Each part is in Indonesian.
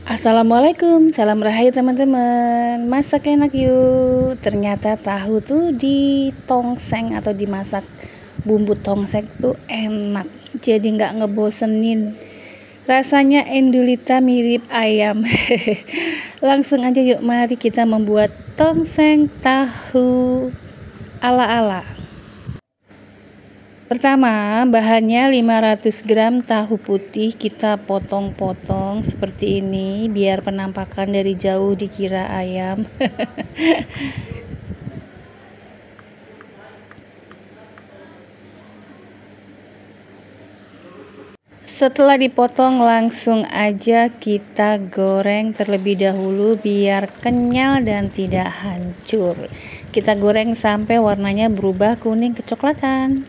Assalamualaikum, salam rahayu teman-teman. Masak enak yuk. Ternyata tahu tuh ditongseng atau dimasak bumbu tongseng tuh enak. Jadi nggak ngebosenin. Rasanya endulita mirip ayam. Langsung aja yuk, mari kita membuat tongseng tahu ala-ala. Pertama, bahannya 500 gram tahu putih, kita potong-potong seperti ini biar penampakan dari jauh dikira ayam. Setelah dipotong, langsung aja kita goreng terlebih dahulu biar kenyal dan tidak hancur. Kita goreng sampai warnanya berubah kuning kecoklatan.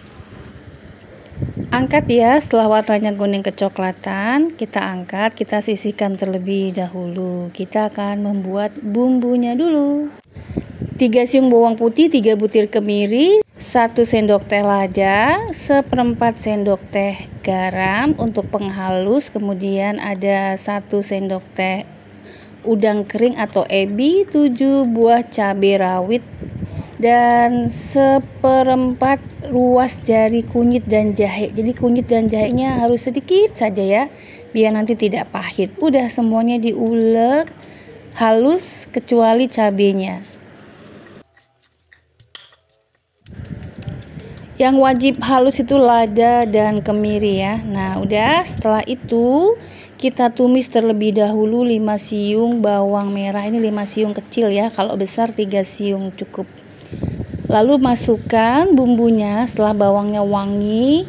Angkat ya, setelah warnanya kuning kecoklatan, kita angkat, kita sisihkan terlebih dahulu. Kita akan membuat bumbunya dulu. 3 siung bawang putih, 3 butir kemiri, 1 sendok teh lada, 1/4 sendok teh garam untuk penghalus, kemudian ada 1 sendok teh udang kering atau ebi, 7 buah cabai rawit, dan 1/4 ruas jari kunyit dan jahe. Jadi kunyit dan jahenya harus sedikit saja ya, biar nanti tidak pahit. Udah semuanya diulek halus kecuali cabenya. Yang wajib halus itu lada dan kemiri ya. Nah udah, setelah itu kita tumis terlebih dahulu 5 siung bawang merah. Ini 5 siung kecil ya, kalau besar 3 siung cukup. Lalu masukkan bumbunya setelah bawangnya wangi.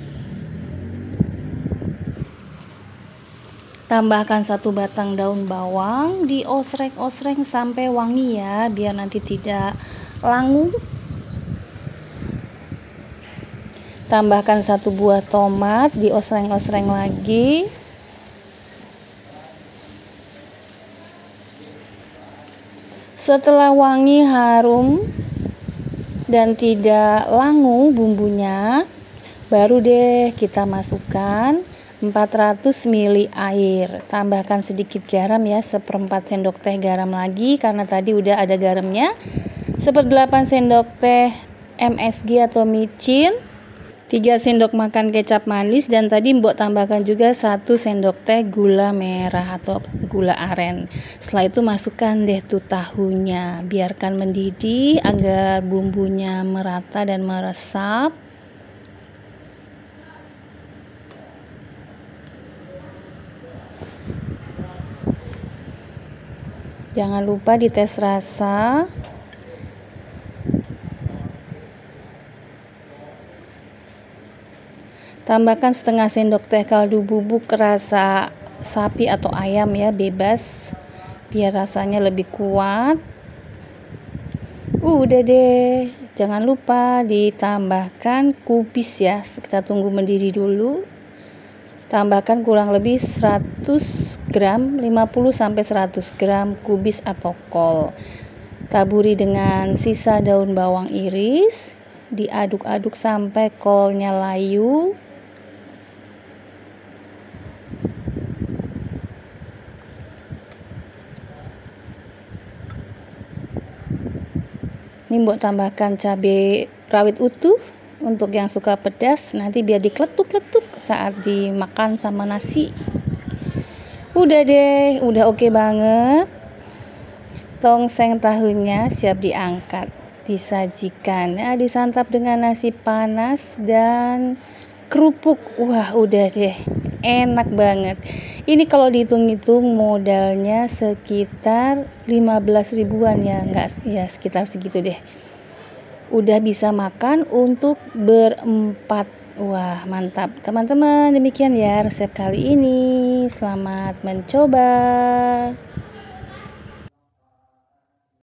Tambahkan 1 batang daun bawang, diosreng-osreng sampai wangi ya, biar nanti tidak langu. Tambahkan 1 buah tomat, diosreng-osreng lagi. Setelah wangi, harum, dan tidak langu bumbunya, baru deh kita masukkan 400 ml air. Tambahkan sedikit garam ya, 1/4 sendok teh garam lagi karena tadi udah ada garamnya. 1/8 sendok teh MSG atau micin, 3 sendok makan kecap manis, dan tadi mbok tambahkan juga 1 sendok teh gula merah atau gula aren. Setelah itu masukkan deh tuh tahunya, biarkan mendidih agar bumbunya merata dan meresap. Jangan lupa dites rasa. Tambahkan setengah sendok teh kaldu bubuk rasa sapi atau ayam ya, bebas, biar rasanya lebih kuat. Udah deh, jangan lupa ditambahkan kubis ya, kita tunggu mendidih dulu. Tambahkan kurang lebih 100 gram, 50-100 gram kubis atau kol. Taburi dengan sisa daun bawang iris, diaduk-aduk sampai kolnya layu. Ini mbok tambahkan cabai rawit utuh untuk yang suka pedas, nanti biar dikletuk-kletuk saat dimakan sama nasi. Udah deh, udah oke banget. Tongseng tahunya siap diangkat, disajikan. Nah, disantap dengan nasi panas dan kerupuk. Wah, udah deh, enak banget. Ini kalau dihitung-hitung modalnya sekitar 15 ribuan ya, enggak ya, sekitar segitu deh. Udah bisa makan untuk berempat. Wah, mantap teman-teman. Demikian ya resep kali ini. Selamat mencoba.